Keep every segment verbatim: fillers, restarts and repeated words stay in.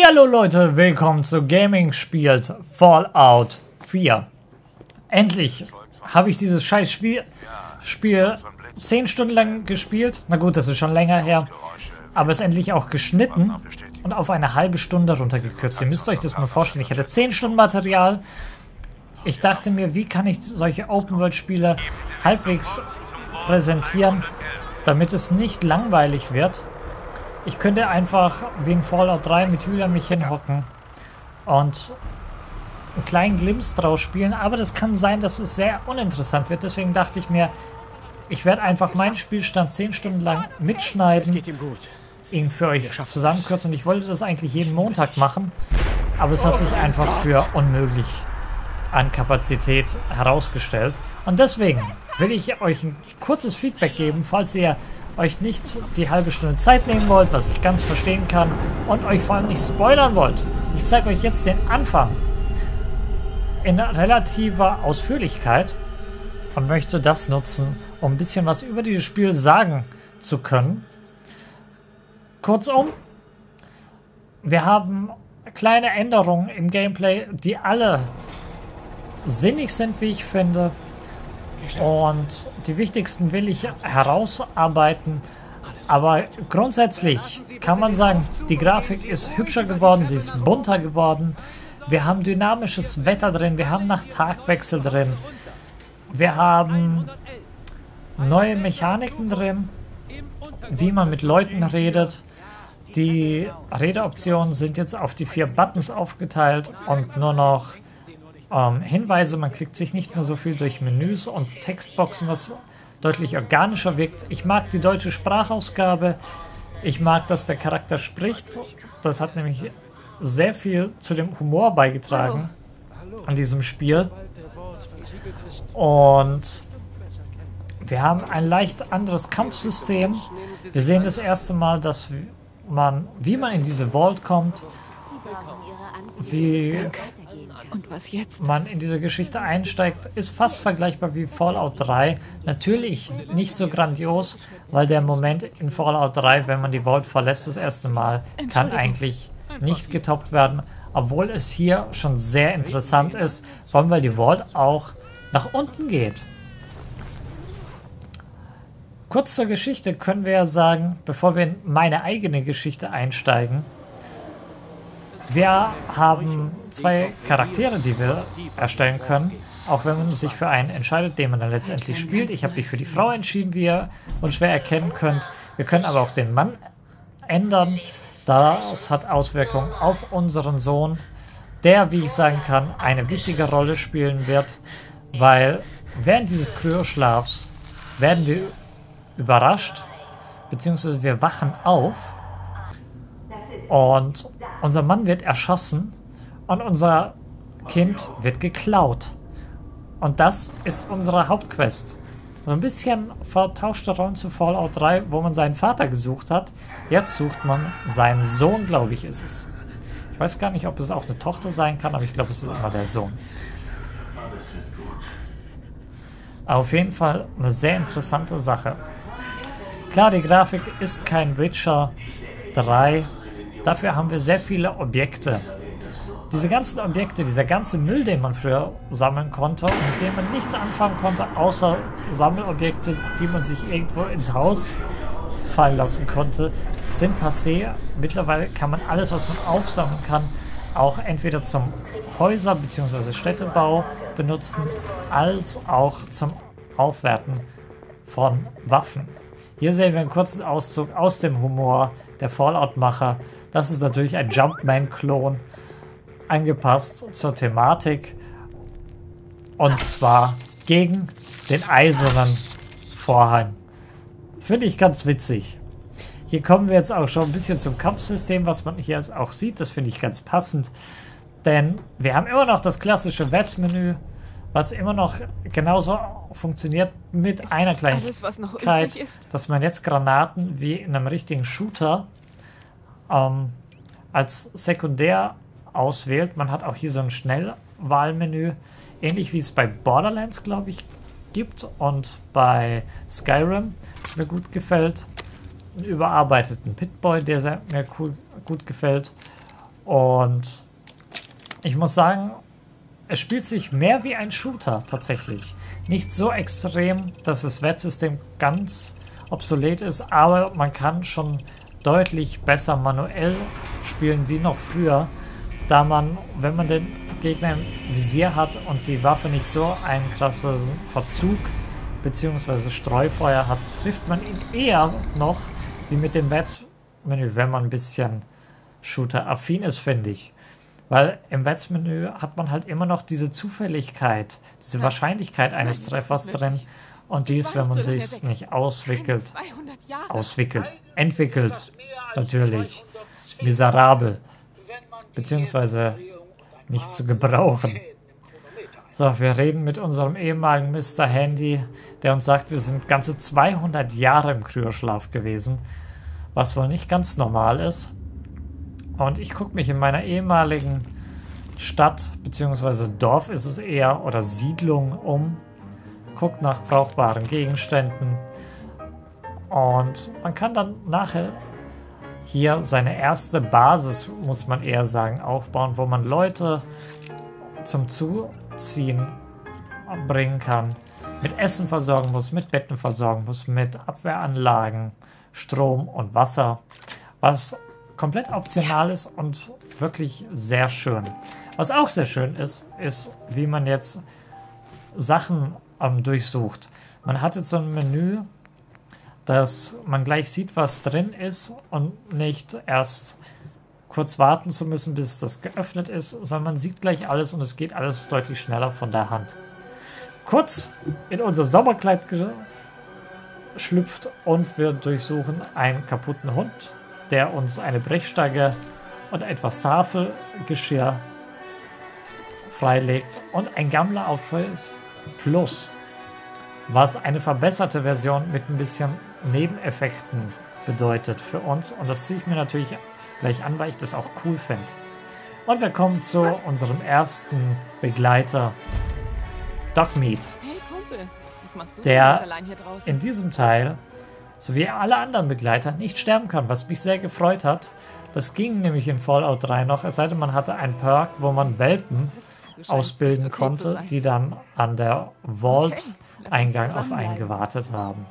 Hallo Leute, willkommen zu Gaming spielt Fallout vier. Endlich habe ich dieses scheiß Spiel, Spiel zehn Stunden lang gespielt. Na gut, das ist schon länger her. Aber es ist endlich auch geschnitten und auf eine halbe Stunde runtergekürzt. Ihr müsst euch das mal vorstellen. Ich hatte zehn Stunden Material. Ich dachte mir, wie kann ich solche Open-World-Spiele halbwegs präsentieren, damit es nicht langweilig wird. Ich könnte einfach wie in Fallout drei mit Julia mich hinhocken und einen kleinen Glimpse draus spielen, aber das kann sein, dass es sehr uninteressant wird. Deswegen dachte ich mir, ich werde einfach meinen Spielstand zehn Stunden lang mitschneiden, ihn für euch zusammenkürzen. Und ich wollte das eigentlich jeden Montag machen, aber es hat sich einfach für unmöglich an Kapazität herausgestellt. Und deswegen will ich euch ein kurzes Feedback geben, falls ihr euch nicht die halbe Stunde Zeit nehmen wollt, was ich ganz verstehen kann, und euch vor allem nicht spoilern wollt. Ich zeige euch jetzt den Anfang in relativer Ausführlichkeit und möchte das nutzen, um ein bisschen was über dieses Spiel sagen zu können. Kurzum, wir haben kleine Änderungen im Gameplay, die alle sinnig sind, wie ich finde. Und die wichtigsten will ich herausarbeiten, aber grundsätzlich kann man sagen, die Grafik ist hübscher geworden, sie ist bunter geworden, wir haben dynamisches Wetter drin, wir haben Nacht-Tag-Wechsel drin, wir haben neue Mechaniken drin, wie man mit Leuten redet. Die Redeoptionen sind jetzt auf die vier Buttons aufgeteilt und nur noch Ähm, Hinweise, man klickt sich nicht nur so viel durch Menüs und Textboxen, was deutlich organischer wirkt. Ich mag die deutsche Sprachausgabe, ich mag, dass der Charakter spricht. Das hat nämlich sehr viel zu dem Humor beigetragen an diesem Spiel. Und wir haben ein leicht anderes Kampfsystem. Wir sehen das erste Mal, dass man, wie man in diese Vault kommt, wie Und was jetzt? man in diese Geschichte einsteigt, ist fast vergleichbar wie Fallout drei. Natürlich nicht so grandios, weil der Moment in Fallout drei, wenn man die Vault verlässt, das erste Mal, kann eigentlich nicht getoppt werden. Obwohl es hier schon sehr interessant ist, vor allem weil die Vault auch nach unten geht. Kurz zur Geschichte können wir ja sagen, bevor wir in meine eigene Geschichte einsteigen, wir haben zwei Charaktere, die wir erstellen können, auch wenn man sich für einen entscheidet, den man dann letztendlich spielt. Ich habe mich für die Frau entschieden, wie ihr unschwer erkennen könnt. Wir können aber auch den Mann ändern. Das hat Auswirkungen auf unseren Sohn, der, wie ich sagen kann, eine wichtige Rolle spielen wird, weil während dieses Kryoschlafs werden wir überrascht, beziehungsweise wir wachen auf und unser Mann wird erschossen und unser Kind wird geklaut. Und das ist unsere Hauptquest. So ein bisschen vertauschte Rollen zu Fallout drei, wo man seinen Vater gesucht hat. Jetzt sucht man seinen Sohn, glaube ich, ist es. Ich weiß gar nicht, ob es auch eine Tochter sein kann, aber ich glaube, es ist immer der Sohn. Auf jeden Fall eine sehr interessante Sache. Klar, die Grafik ist kein Witcher drei. Dafür haben wir sehr viele Objekte. Diese ganzen Objekte, dieser ganze Müll, den man früher sammeln konnte und mit dem man nichts anfangen konnte, außer Sammelobjekte, die man sich irgendwo ins Haus fallen lassen konnte, sind passé. Mittlerweile kann man alles, was man aufsammeln kann, auch entweder zum Häuser- bzw. Städtebau benutzen, als auch zum Aufwerten von Waffen. Hier sehen wir einen kurzen Auszug aus dem Humor der Fallout-Macher. Das ist natürlich ein Jumpman-Klon, angepasst zur Thematik. Und zwar gegen den eisernen Vorhang. Finde ich ganz witzig. Hier kommen wir jetzt auch schon ein bisschen zum Kampfsystem, was man hier auch sieht. Das finde ich ganz passend. Denn wir haben immer noch das klassische Wertsmenü, was immer noch genauso funktioniert mit ist einer Kleinigkeit, dass man jetzt Granaten wie in einem richtigen Shooter ähm, als sekundär auswählt. Man hat auch hier so ein Schnellwahlmenü, ähnlich wie es bei Borderlands, glaube ich, gibt und bei Skyrim, das mir gut gefällt. Einen überarbeiteten Pip-Boy, der mir cool, gut gefällt. Und ich muss sagen, es spielt sich mehr wie ein Shooter tatsächlich. Nicht so extrem, dass das Wettsystem ganz obsolet ist, aber man kann schon deutlich besser manuell spielen wie noch früher, da man, wenn man den Gegner im Visier hat und die Waffe nicht so einen krassen Verzug bzw. Streufeuer hat, trifft man ihn eher noch wie mit dem Wets-Menü, wenn man ein bisschen Shooter-affin ist, finde ich. Weil im Wets-Menü hat man halt immer noch diese Zufälligkeit, diese ja. Wahrscheinlichkeit eines Nein, Treffers drin. Und dies, wenn man sich nicht auswickelt, auswickelt, entwickelt, natürlich, miserabel, beziehungsweise nicht zu gebrauchen. So, wir reden mit unserem ehemaligen Mister Handy, der uns sagt, wir sind ganze zweihundert Jahre im Kryoschlaf gewesen, was wohl nicht ganz normal ist. Und ich gucke mich in meiner ehemaligen Stadt, beziehungsweise Dorf ist es eher, oder Siedlung um, guckt nach brauchbaren Gegenständen und man kann dann nachher hier seine erste Basis, muss man eher sagen, aufbauen, wo man Leute zum Zuziehen bringen kann, mit Essen versorgen muss, mit Betten versorgen muss, mit Abwehranlagen, Strom und Wasser, was komplett optional ist und wirklich sehr schön. Was auch sehr schön ist, ist, wie man jetzt Sachen ähm, durchsucht. Man hat jetzt so ein Menü, dass man gleich sieht, was drin ist und nicht erst kurz warten zu müssen, bis das geöffnet ist, sondern man sieht gleich alles und es geht alles deutlich schneller von der Hand. Kurz in unser Sommerkleid geschlüpft und wir durchsuchen einen kaputten Hund, der uns eine Brechstange und etwas Tafelgeschirr freilegt und ein Gammler auffällt Plus, was eine verbesserte Version mit ein bisschen Nebeneffekten bedeutet für uns. Und das ziehe ich mir natürlich gleich an, weil ich das auch cool finde. Und wir kommen zu unserem ersten Begleiter, Dogmeat, hey, Kumpel. Was machst du der allein hier draußen? In diesem Teil, so wie alle anderen Begleiter, nicht sterben kann, was mich sehr gefreut hat. Das ging nämlich in Fallout drei noch, es sei denn, man hatte einen Perk, wo man Welpen ausbilden okay konnte, die dann an der Vault-Eingang okay, auf einen gewartet haben.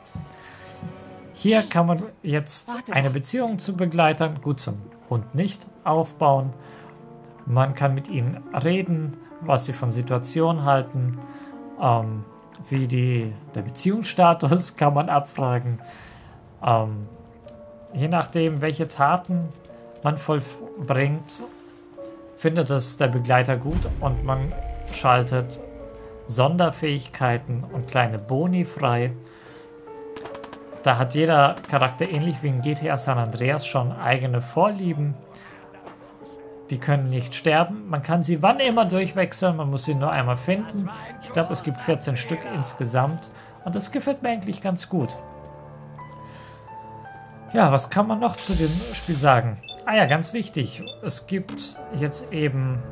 Hier kann man jetzt eine Beziehung zu Begleitern, gut zum Hund nicht, aufbauen. Man kann mit ihnen reden, was sie von Situationen halten, ähm, wie die, der Beziehungsstatus kann man abfragen. Ähm, je nachdem, welche Taten man vollbringt, findet es der Begleiter gut und man schaltet Sonderfähigkeiten und kleine Boni frei. Da hat jeder Charakter ähnlich wie in G T A San Andreas schon eigene Vorlieben. Die können nicht sterben. Man kann sie wann immer durchwechseln. Man muss sie nur einmal finden. Ich glaube, es gibt vierzehn Stück insgesamt. Und das gefällt mir eigentlich ganz gut. Ja, was kann man noch zu dem Spiel sagen? Ah ja, ganz wichtig. Es gibt jetzt eben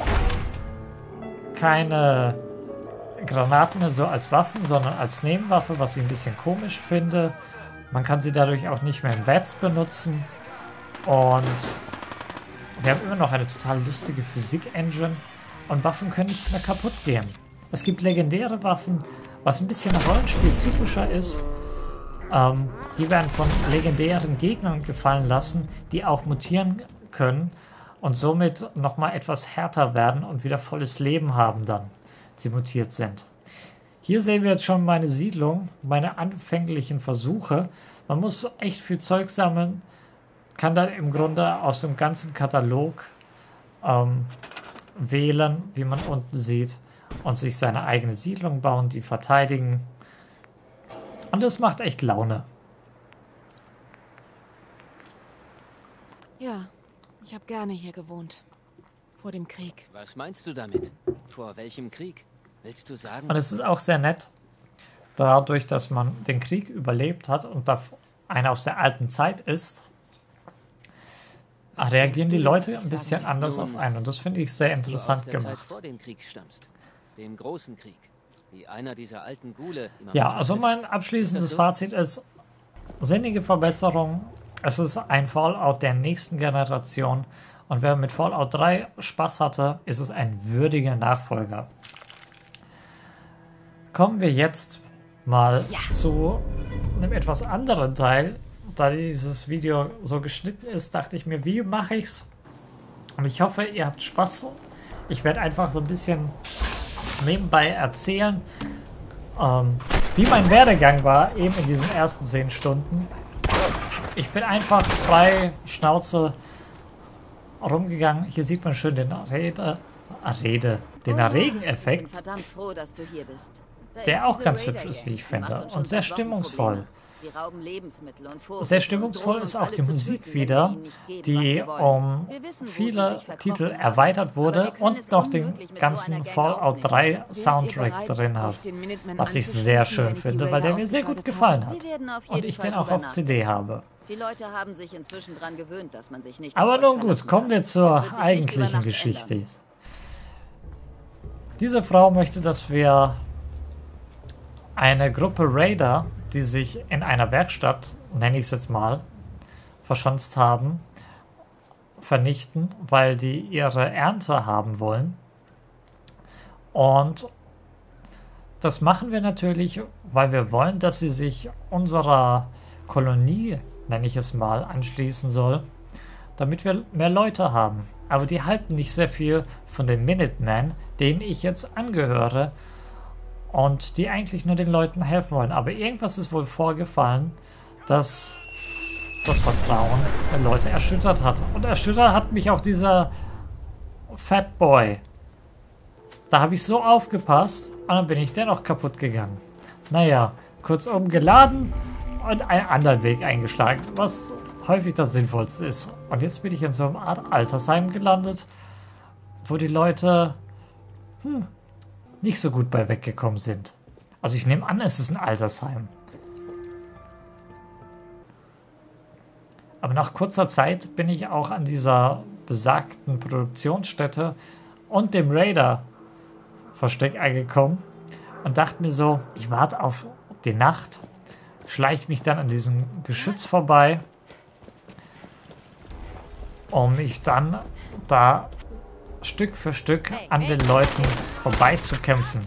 keine Granaten mehr so als Waffen, sondern als Nebenwaffe, was ich ein bisschen komisch finde. Man kann sie dadurch auch nicht mehr in Wets benutzen. Und wir haben immer noch eine total lustige Physik-Engine. Und Waffen können nicht mehr kaputt gehen. Es gibt legendäre Waffen, was ein bisschen Rollenspiel-typischer ist. Ähm, die werden von legendären Gegnern gefallen lassen, die auch mutieren können und somit nochmal etwas härter werden und wieder volles Leben haben dann, sie mutiert sind. Hier sehen wir jetzt schon meine Siedlung, meine anfänglichen Versuche. Man muss echt viel Zeug sammeln, kann dann im Grunde aus dem ganzen Katalog ähm, wählen, wie man unten sieht, und sich seine eigene Siedlung bauen, die verteidigen. Und das macht echt Laune. Ja, ich habe gerne hier gewohnt. Vor dem Krieg. Was meinst du damit? Vor welchem Krieg? Willst du sagen? Und es ist auch sehr nett, dadurch, dass man den Krieg überlebt hat und da einer aus der alten Zeit ist, was reagieren die Leute ein bisschen anders Nun, auf einen. Und das finde ich sehr interessant du aus der gemacht. Zeit vor dem Krieg stammst. Dem großen Krieg. Wie einer dieser alten Ghule. Ja, also mein abschließendes Fazit ist, sinnige Verbesserung. Es ist ein Fallout der nächsten Generation Und wer mit Fallout drei Spaß hatte, ist es ein würdiger Nachfolger. Kommen wir jetzt mal ja. zu einem etwas anderen Teil. Da dieses Video so geschnitten ist, dachte ich mir, wie mache ich's? Und ich hoffe, ihr habt Spaß. Ich werde einfach so ein bisschen nebenbei erzählen, ähm, wie mein Werdegang war, eben in diesen ersten zehn Stunden. Ich bin einfach frei Schnauze rumgegangen. Hier sieht man schön den Rede, Rede, den Regeneffekt, verdammt froh, dass du hier bist. Da der ist auch diese ganz Raider hübsch ist, Gang. wie ich Die finde, macht uns schon und sehr seit Wochen stimmungsvoll. Probleme. Sie rauben Lebensmittel und Vorräte Sehr und stimmungsvoll drohen ist uns auch alle die zu Musik töten, wenn wieder, wir ihnen nicht geben, die was sie wollen. um Wir wissen, wo sie viele sich verkrochen Titel haben. erweitert Aber wurde wir können es und noch den unmöglich mit so ganzen einer Gang Fallout aufnehmen. drei Wärt ihr Soundtrack bereit, drin euch hat, den Minutemen was ich anzuschließen, sehr wenn schön ich die finde, weil der mir sehr gut ausgeschaltet gefallen habe? hat Wir werden auf und jeden ich Fall den auch drüber auf C D habe. Die Leute haben sich inzwischen dran gewöhnt, dass man sich nicht Aber auf euch nun gut, verlassen kommen wir kann. zur Das wird sich nicht über eigentlichen Nacht Geschichte. ändern. Diese Frau möchte, dass wir eine Gruppe Raider, die sich in einer Werkstatt, nenne ich es jetzt mal, verschanzt haben, vernichten, weil die ihre Ernte haben wollen. Und das machen wir natürlich, weil wir wollen, dass sie sich unserer Kolonie, nenne ich es mal, anschließen soll, damit wir mehr Leute haben. Aber die halten nicht sehr viel von den Minutemen, denen ich jetzt angehöre und die eigentlich nur den Leuten helfen wollen. Aber irgendwas ist wohl vorgefallen, dass das Vertrauen der Leute erschüttert hat. Und erschüttert hat mich auch dieser Fat Boy. Da habe ich so aufgepasst und dann bin ich dennoch kaputt gegangen. Naja, kurzum geladen und einen anderen Weg eingeschlagen, was häufig das Sinnvollste ist. Und jetzt bin ich in so einer Art Altersheim gelandet, wo die Leute hm, nicht so gut bei weggekommen sind. Also ich nehme an, es ist ein Altersheim. Aber nach kurzer Zeit bin ich auch an dieser besagten Produktionsstätte und dem Raider-Versteck angekommen und dachte mir so, ich warte auf die Nacht, schleiche mich dann an diesem Geschütz vorbei, um mich dann da Stück für Stück an den Leuten vorbeizukämpfen.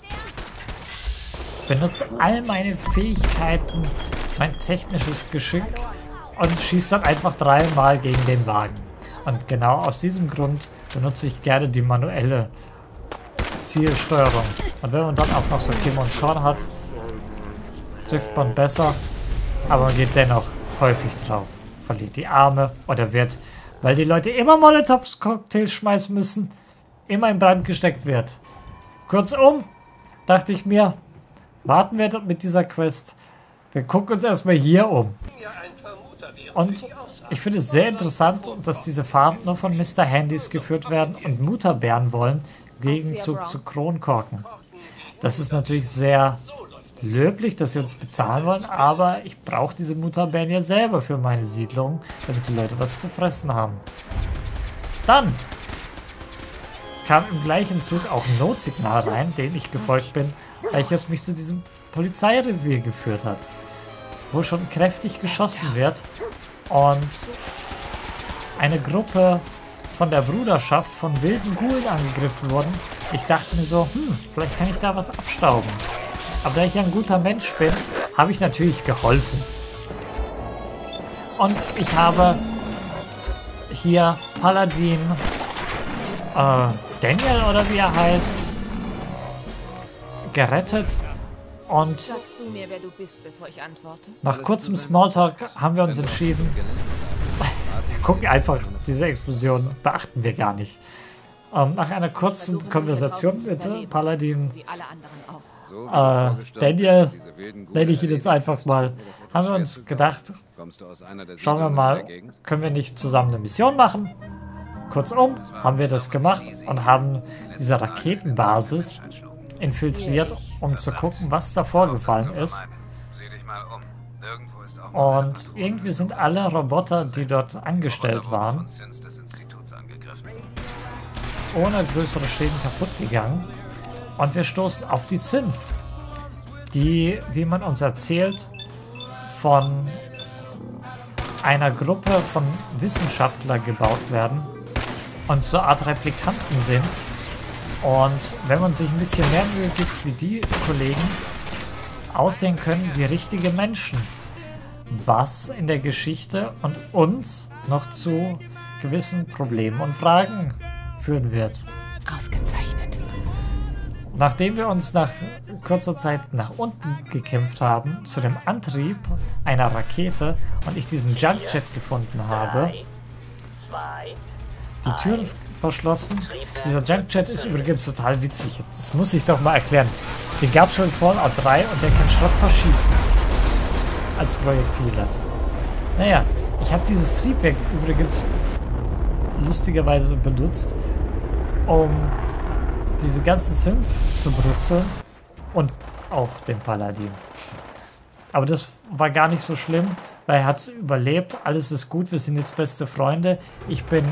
Benutze all meine Fähigkeiten, mein technisches Geschick und schieße dann einfach dreimal gegen den Wagen. Und genau aus diesem Grund benutze ich gerne die manuelle Zielsteuerung. Und wenn man dann auch noch so Kim und Korn hat, trifft man besser, aber man geht dennoch häufig drauf. Verliert die Arme oder wird, weil die Leute immer Molotovs-Cocktails schmeißen müssen, immer in Brand gesteckt wird. Kurzum, dachte ich mir, warten wir mit dieser Quest. Wir gucken uns erstmal hier um. Und ich finde es sehr interessant, dass diese Farmen nur von Mister Handys geführt werden und Mutterbären wollen, im Gegenzug zu Kronkorken. Das ist natürlich sehr löblich, dass sie uns bezahlen wollen, aber ich brauche diese Mutterbären ja selber für meine Siedlung, damit die Leute was zu fressen haben. Dann kam im gleichen Zug auch ein Notsignal rein, dem ich gefolgt bin, welches mich zu diesem Polizeirevier geführt hat, wo schon kräftig geschossen wird und eine Gruppe von der Bruderschaft von wilden Ghoulen angegriffen wurden. Ich dachte mir so, hm, vielleicht kann ich da was abstauben. Aber da ich ein guter Mensch bin, habe ich natürlich geholfen. Und ich habe hier Paladin äh, Daniel oder wie er heißt, gerettet. Und Sagst du mir, wer du bist, bevor ich antworte? nach kurzem Smalltalk haben wir uns entschieden, wir gucken einfach diese Explosion, beachten wir gar nicht. Ähm, nach einer kurzen Konversation mit Paladin Wie alle anderen auch. äh, Daniel, nenne ich ihn jetzt einfach mal, haben wir uns gedacht, schauen wir mal, können wir nicht zusammen eine Mission machen? Kurzum, haben wir das gemacht und haben diese Raketenbasis infiltriert, um zu gucken, was da vorgefallen ist. Und irgendwie sind alle Roboter, die dort angestellt waren, ohne größere Schäden kaputt gegangen. Und wir stoßen auf die Synth, die, wie man uns erzählt, von einer Gruppe von Wissenschaftlern gebaut werden, und so eine Art Replikanten sind. Und wenn man sich ein bisschen mehr Mühe gibt wie die Kollegen, aussehen können wie richtige Menschen. Was in der Geschichte und uns noch zu gewissen Problemen und Fragen führen wird. Ausgezeichnet. Nachdem wir uns nach kurzer Zeit nach unten gekämpft haben, zu dem Antrieb einer Rakete und ich diesen Junkjet gefunden habe, die Türen verschlossen. Dieser Junkjet ist übrigens total witzig. Das muss ich doch mal erklären. Den gab es schon in Fallout drei und der kann Schrott verschießen. Als Projektile. Naja, ich habe dieses Triebwerk übrigens lustigerweise benutzt, um diese ganzen Synth zu brutzeln und auch den Paladin. Aber das war gar nicht so schlimm, weil er hat es überlebt. Alles ist gut, wir sind jetzt beste Freunde. Ich bin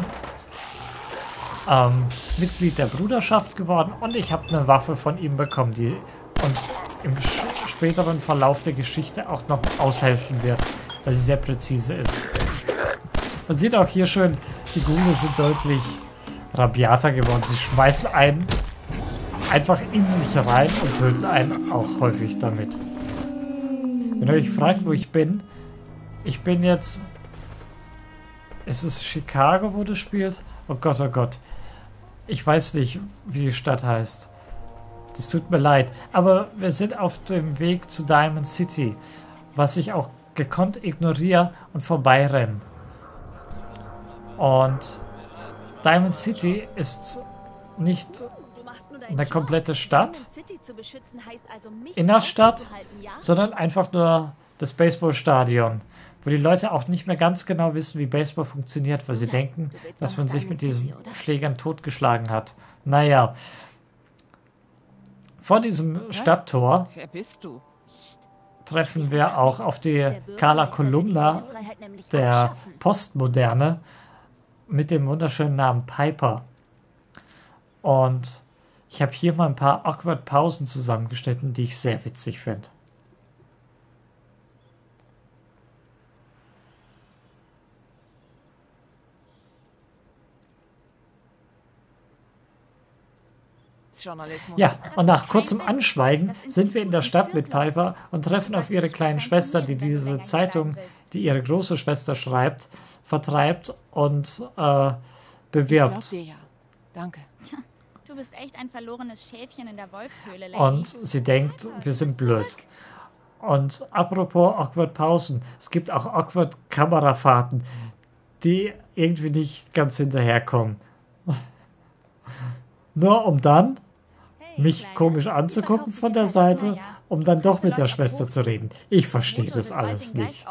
ähm, Mitglied der Bruderschaft geworden und ich habe eine Waffe von ihm bekommen, die uns im späteren Verlauf der Geschichte auch noch aushelfen wird, weil sie sehr präzise ist. Man sieht auch hier schön, die Ghule sind deutlich rabiater geworden. Sie schmeißen einen einfach in sich rein und töten einen auch häufig damit. Wenn ihr euch fragt, wo ich bin, ich bin jetzt... Ist es Chicago, wo das spielt? Oh Gott, oh Gott. Ich weiß nicht, wie die Stadt heißt. Das tut mir leid. Aber wir sind auf dem Weg zu Diamond City, was ich auch gekonnt ignoriere und vorbeirenne. Und Diamond City ist nicht eine komplette Stadt in der Stadt, sondern einfach nur das Baseballstadion, wo die Leute auch nicht mehr ganz genau wissen, wie Baseball funktioniert, weil sie denken, dass man sich mit diesen Schlägern totgeschlagen hat. Naja, vor diesem Stadttor Wer bist du? treffen wir auch auf die Carla Kolumna der Postmoderne mit dem wunderschönen Namen Piper. Und ich habe hier mal ein paar awkward Pausen zusammengeschnitten, die ich sehr witzig finde. Journalismus. Ja, und nach kurzem Anschweigen sind wir in der Stadt mit Piper und treffen auf ihre kleine Schwester, die diese Zeitung, die ihre große Schwester schreibt, vertreibt und äh, Ich bewirbt. glaub dir ja. Danke. Du bist echt ein verlorenes Schäfchen in der Wolfshöhle, Lady. Und sie denkt, wir sind blöd. Und apropos awkward Pausen, es gibt auch awkward Kamerafahrten, die irgendwie nicht ganz hinterherkommen. Nur um dann mich komisch anzugucken von der Seite, um dann doch mit der Schwester zu reden. Ich verstehe das alles nicht.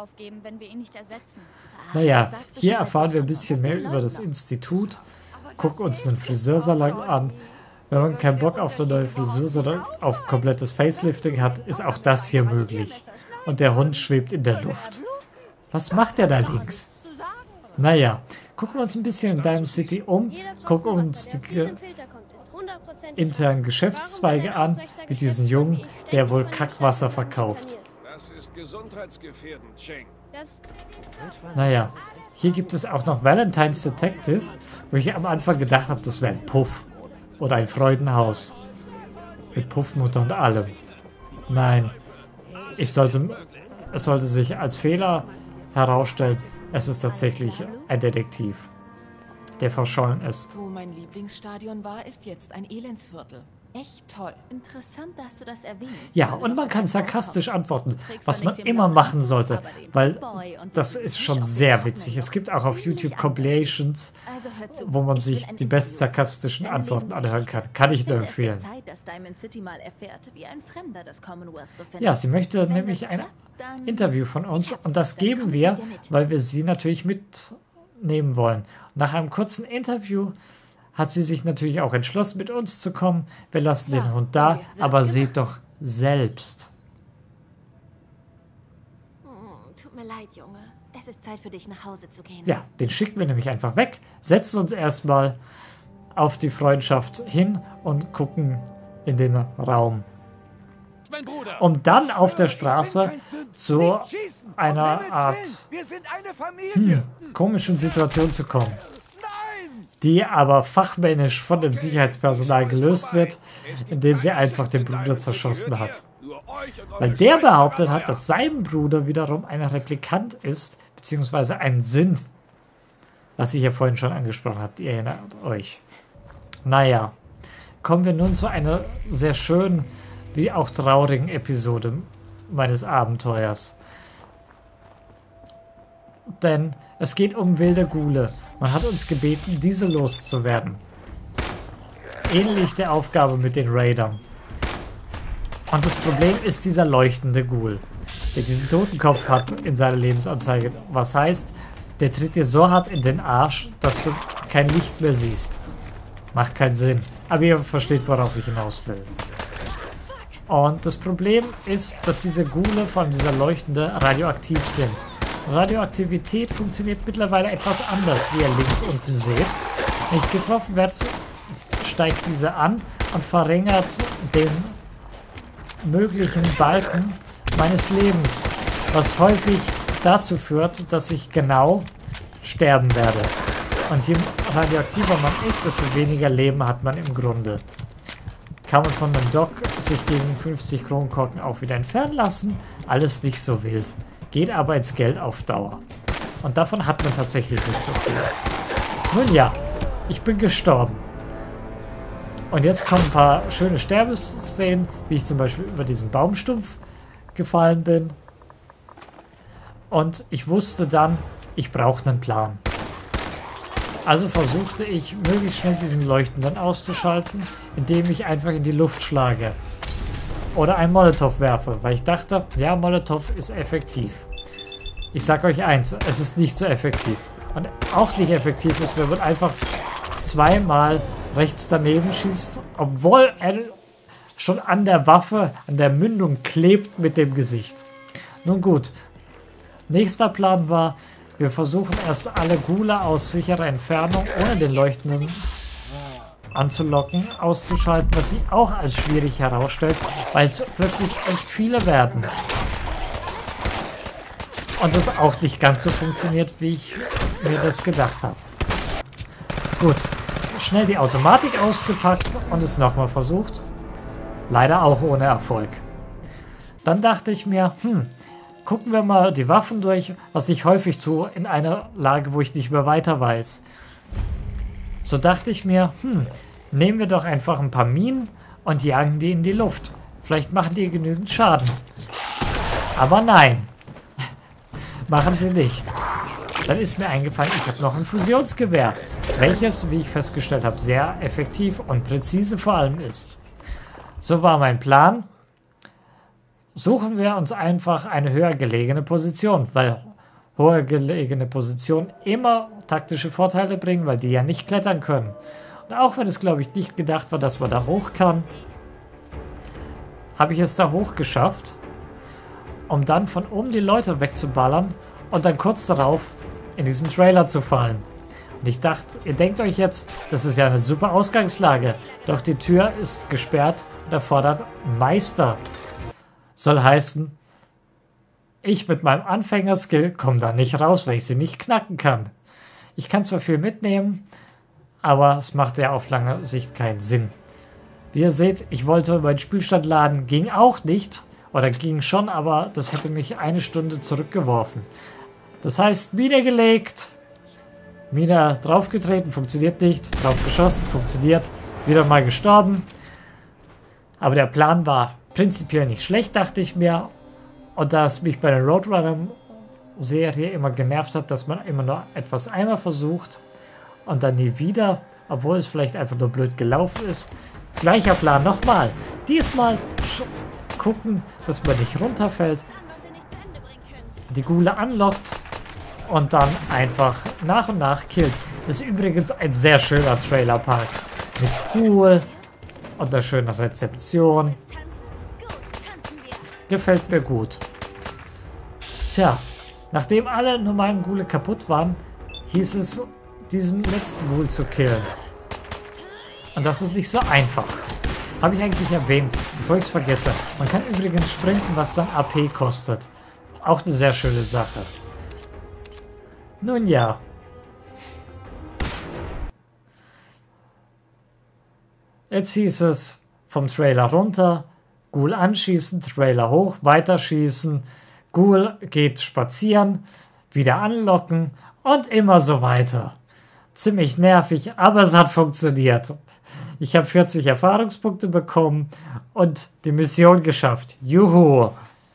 Naja, hier erfahren wir ein bisschen mehr über das Institut, gucken uns einen Friseursalon an. Wenn man keinen Bock auf eine neue Frisur, sondern auf komplettes Facelifting hat, ist auch das hier möglich. Und der Hund schwebt in der Luft. Was macht der da links? Naja, gucken wir uns ein bisschen in Diamond City um, gucken uns die ge internen Geschäftszweige an, mit diesem Jungen, der wohl Kackwasser verkauft. Das ist gesundheitsgefährdend, Cheng. Naja, hier gibt es auch noch Valentine's Detective, wo ich am Anfang gedacht habe, das wäre ein Puff oder ein Freudenhaus. Mit Puffmutter und allem. Nein, ich sollte, es sollte sich als Fehler herausstellen, es ist tatsächlich ein Detektiv, der verschollen ist. Wo mein Lieblingsstadion war, ist jetzt ein Elendsviertel. Echt toll. Interessant, dass du das erwähnst. Ja, und man kann sarkastisch antworten, was man immer machen sollte, weil das ist schon sehr witzig. Es gibt auch auf YouTube Compilations, wo man sich die besten sarkastischen Antworten anhören kann. Kann ich nur empfehlen. Ja, sie möchte nämlich ein Interview von uns und das geben wir, weil wir sie natürlich mitnehmen wollen. Nach einem kurzen Interview hat sie sich natürlich auch entschlossen, mit uns zu kommen. Wir lassen den Hund da, aber seht doch selbst. Tut mir leid, Junge. Es ist Zeit für dich, nach Hause zu gehen. Ja, den schicken wir nämlich einfach weg, setzen uns erstmal auf die Freundschaft hin und gucken in den Raum. Um dann auf der Straße zu einer Art hm, komischen Situation zu kommen. die aber fachmännisch von dem Sicherheitspersonal gelöst wird, indem sie einfach den Bruder zerschossen hat. Weil der behauptet hat, dass sein Bruder wiederum ein Replikant ist, beziehungsweise ein Sinn, was ich ja vorhin schon angesprochen habe, ihr erinnert euch. Naja, kommen wir nun zu einer sehr schönen, wie auch traurigen Episode meines Abenteuers. Denn es geht um wilde Ghule. Man hat uns gebeten, diese loszuwerden. Ähnlich der Aufgabe mit den Raidern. Und das Problem ist dieser leuchtende Ghoul, der diesen Totenkopf hat in seiner Lebensanzeige. Was heißt, der tritt dir so hart in den Arsch, dass du kein Licht mehr siehst. Macht keinen Sinn. Aber ihr versteht, worauf ich hinaus will. Und das Problem ist, dass diese Ghule, vor allem dieser leuchtende, radioaktiv sind. Radioaktivität funktioniert mittlerweile etwas anders, wie ihr links unten seht. Wenn ich getroffen werde, steigt diese an und verringert den möglichen Balken meines Lebens, was häufig dazu führt, dass ich genau sterben werde. Und je radioaktiver man ist, desto weniger Leben hat man im Grunde. Kann man von einem Dock sich gegen fünfzig Kronkorken auch wieder entfernen lassen, alles nicht so wild. Geht aber ins Geld auf Dauer. Und davon hat man tatsächlich nicht so viel. Nun ja, ich bin gestorben. Und jetzt kommen ein paar schöne Sterbeszenen, wie ich zum Beispiel über diesen Baumstumpf gefallen bin. Und ich wusste dann, ich brauche einen Plan. Also versuchte ich, möglichst schnell diesen Leuchtenden auszuschalten, indem ich einfach in die Luft schlage. Oder einen Molotow werfe, weil ich dachte, ja, Molotow ist effektiv. Ich sag euch eins, es ist nicht so effektiv. Und auch nicht effektiv ist, wenn man einfach zweimal rechts daneben schießt, obwohl er schon an der Waffe, an der Mündung klebt mit dem Gesicht. Nun gut, nächster Plan war, wir versuchen erst alle Ghule aus sicherer Entfernung, ohne den Leuchtenden anzulocken, auszuschalten, was sich auch als schwierig herausstellt, weil es plötzlich echt viele werden. Und das auch nicht ganz so funktioniert, wie ich mir das gedacht habe. Gut, schnell die Automatik ausgepackt und es nochmal versucht. Leider auch ohne Erfolg. Dann dachte ich mir, hm, gucken wir mal die Waffen durch, was ich häufig tue in einer Lage, wo ich nicht mehr weiter weiß. So dachte ich mir, hm, nehmen wir doch einfach ein paar Minen und jagen die in die Luft. Vielleicht machen die genügend Schaden. Aber nein. Machen sie nicht. Dann ist mir eingefallen, ich habe noch ein Fusionsgewehr, welches, wie ich festgestellt habe, sehr effektiv und präzise vor allem ist. So war mein Plan. Suchen wir uns einfach eine höher gelegene Position, weil höher gelegene Positionen immer taktische Vorteile bringen, weil die ja nicht klettern können. Und auch wenn es, glaube ich, nicht gedacht war, dass man da hoch kann, habe ich es da hoch geschafft, um dann von oben die Leute wegzuballern und dann kurz darauf in diesen Trailer zu fallen. Und ich dachte, ihr denkt euch jetzt, das ist ja eine super Ausgangslage, doch die Tür ist gesperrt und erfordert Meister. Soll heißen, ich mit meinem Anfängerskill komme da nicht raus, weil ich sie nicht knacken kann. Ich kann zwar viel mitnehmen, aber es macht ja auf lange Sicht keinen Sinn. Wie ihr seht, ich wollte meinen Spielstand laden, ging auch nicht. Oder ging schon, aber das hätte mich eine Stunde zurückgeworfen. Das heißt, Mine gelegt, Mine draufgetreten, funktioniert nicht, drauf geschossen, funktioniert, wieder mal gestorben. Aber der Plan war prinzipiell nicht schlecht, dachte ich mir. Und da es mich bei der Roadrunner-Serie immer genervt hat, dass man immer nur etwas einmal versucht und dann nie wieder, obwohl es vielleicht einfach nur blöd gelaufen ist. Gleicher Plan nochmal. Diesmal gucken, dass man nicht runterfällt, die Ghule anlockt und dann einfach nach und nach killt. Das ist übrigens ein sehr schöner Trailerpark mit Pool und einer schönen Rezeption. Gefällt mir gut. Tja, nachdem alle normalen Ghule kaputt waren, hieß es, diesen letzten Ghoul zu killen. Und das ist nicht so einfach. Habe ich eigentlich erwähnt, bevor ich es vergesse. Man kann übrigens sprinten, was dann A P kostet. Auch eine sehr schöne Sache. Nun ja. Jetzt hieß es vom Trailer runter, Ghoul anschießen, Trailer hoch, weiterschießen, Ghoul geht spazieren, wieder anlocken und immer so weiter. Ziemlich nervig, aber es hat funktioniert. Ich habe vierzig Erfahrungspunkte bekommen und die Mission geschafft. Juhu!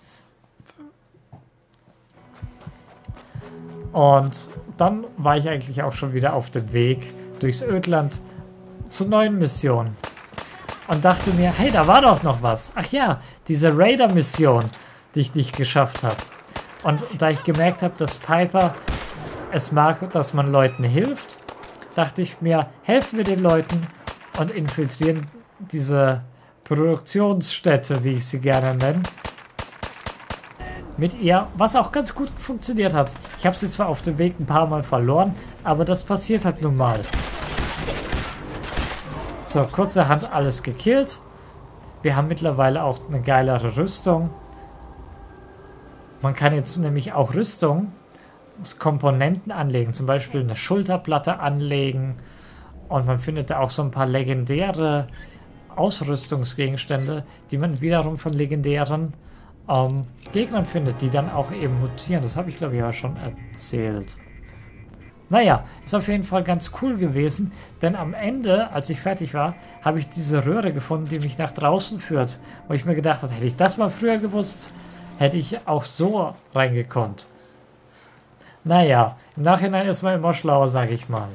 Und dann war ich eigentlich auch schon wieder auf dem Weg durchs Ödland zu neuen Missionen. Und dachte mir, hey, da war doch noch was. Ach ja, diese Raider-Mission, die ich nicht geschafft habe. Und da ich gemerkt habe, dass Piper es mag, dass man Leuten hilft, dachte ich mir, helfen wir den Leuten und infiltrieren diese Produktionsstätte, wie ich sie gerne nenne, mit ihr, was auch ganz gut funktioniert hat. Ich habe sie zwar auf dem Weg ein paar Mal verloren, aber das passiert halt nun mal. So, kurzerhand alles gekillt. Wir haben mittlerweile auch eine geilere Rüstung. Man kann jetzt nämlich auch Rüstung aus Komponenten anlegen. Zum Beispiel eine Schulterplatte anlegen. Und man findet da auch so ein paar legendäre Ausrüstungsgegenstände, die man wiederum von legendären ähm, Gegnern findet, die dann auch eben mutieren. Das habe ich, glaube ich, ja schon erzählt. Naja, ist auf jeden Fall ganz cool gewesen, denn am Ende, als ich fertig war, habe ich diese Röhre gefunden, die mich nach draußen führt. Wo ich mir gedacht habe, hätte ich das mal früher gewusst, hätte ich auch so reingekonnt. Naja, im Nachhinein ist man immer schlauer, sage ich mal.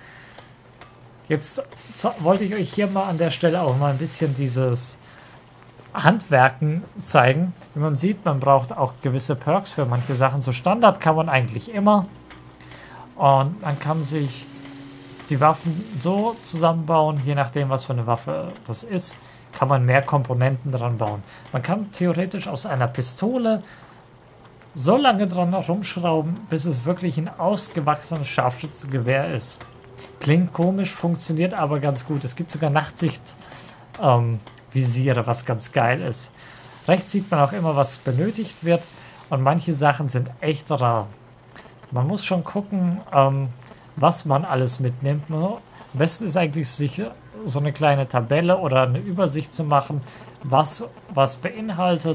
Jetzt wollte ich euch hier mal an der Stelle auch mal ein bisschen dieses Handwerken zeigen. Wie man sieht, man braucht auch gewisse Perks für manche Sachen. So Standard kann man eigentlich immer. Und man kann sich die Waffen so zusammenbauen, je nachdem, was für eine Waffe das ist, kann man mehr Komponenten dran bauen. Man kann theoretisch aus einer Pistole so lange dran rumschrauben, bis es wirklich ein ausgewachsenes Scharfschützengewehr ist. Klingt komisch, funktioniert aber ganz gut. Es gibt sogar Nachtsicht-Visiere, ähm, was ganz geil ist. Rechts sieht man auch immer, was benötigt wird. Und manche Sachen sind echt rar. Man muss schon gucken, ähm, was man alles mitnimmt. Am besten ist eigentlich, sich so eine kleine Tabelle oder eine Übersicht zu machen, was was beinhaltet.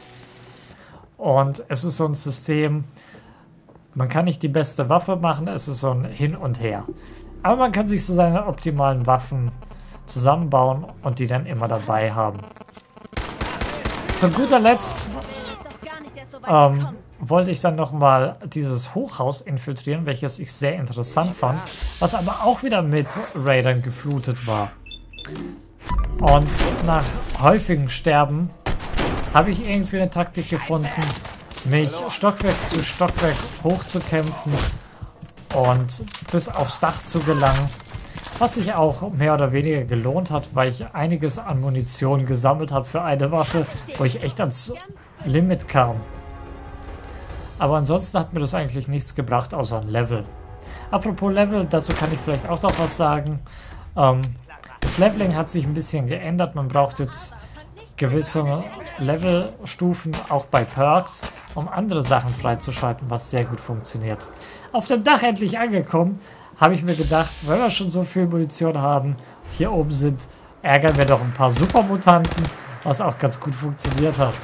Und es ist so ein System, man kann nicht die beste Waffe machen, es ist so ein Hin und Her. Aber man kann sich so seine optimalen Waffen zusammenbauen und die dann immer dabei haben. Zu guter Letzt ähm, wollte ich dann nochmal dieses Hochhaus infiltrieren, welches ich sehr interessant fand, was aber auch wieder mit Raidern geflutet war. Und nach häufigem Sterben habe ich irgendwie eine Taktik gefunden, mich Stockwerk zu Stockwerk hochzukämpfen und bis aufs Dach zu gelangen, was sich auch mehr oder weniger gelohnt hat, weil ich einiges an Munition gesammelt habe für eine Waffe, wo ich echt ans Limit kam. Aber ansonsten hat mir das eigentlich nichts gebracht, außer ein Level. Apropos Level, dazu kann ich vielleicht auch noch was sagen. Ähm, das Leveling hat sich ein bisschen geändert. Man braucht jetzt gewisse Levelstufen, auch bei Perks, um andere Sachen freizuschalten, was sehr gut funktioniert. Auf dem Dach endlich angekommen, habe ich mir gedacht, wenn wir schon so viel Munition haben und hier oben sind, ärgern wir doch ein paar Supermutanten, was auch ganz gut funktioniert hat.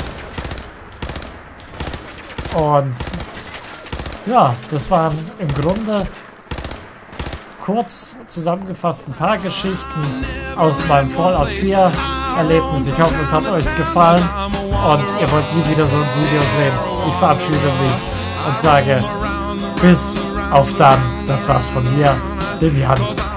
Und ja, das waren im Grunde kurz zusammengefasst ein paar Geschichten aus meinem Fallout vier Erlebnis. Ich hoffe, es hat euch gefallen und ihr wollt nie wieder so ein Video sehen. Ich verabschiede mich und sage bis auf dann. Das war's von mir, dem Jan.